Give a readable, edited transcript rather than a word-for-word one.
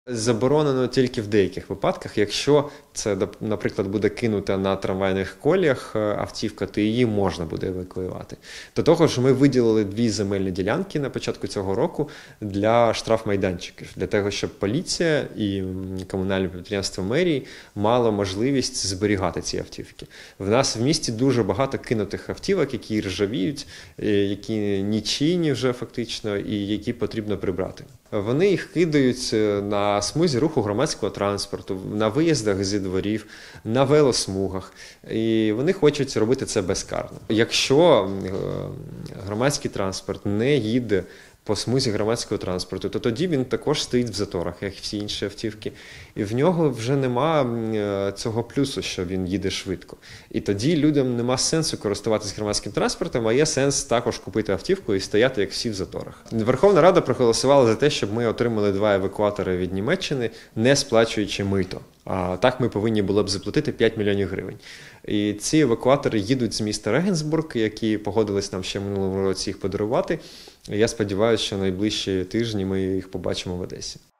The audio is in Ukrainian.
Заборонено тільки в деяких випадках. Якщо це, наприклад, буде кинута на трамвайних коліях автівка, то її можна буде евакуювати. До того ж, ми виділили 2 земельні ділянки на початку цього року для штрафмайданчиків, для того, щоб поліція і комунальне підприємство мерії мало можливість зберігати ці автівки. В нас в місті дуже багато кинутих автівок, які ржавіють, які нічийні вже фактично і які потрібно прибрати. Вони їх кидають на смузі руху громадського транспорту, на виїздах зі дворів, на велосмугах. І вони хочуть робити це безкарно. Якщо громадський транспорт не їде по смузі громадського транспорту, то тоді він також стоїть в заторах, як і всі інші автівки. І в нього вже нема цього плюсу, що він їде швидко. І тоді людям нема сенсу користуватися громадським транспортом, а є сенс також купити автівку і стояти, як всі в заторах. Верховна Рада проголосувала за те, щоб ми отримали 2 евакуатори від Німеччини, не сплачуючи мито. А так ми повинні були б заплатити 5 мільйонів гривень. І ці евакуатори їдуть з міста Регенсбург, які погодились нам ще в минулому році їх подарувати. Я сподіваюся, що найближчі тижні ми їх побачимо в Одесі.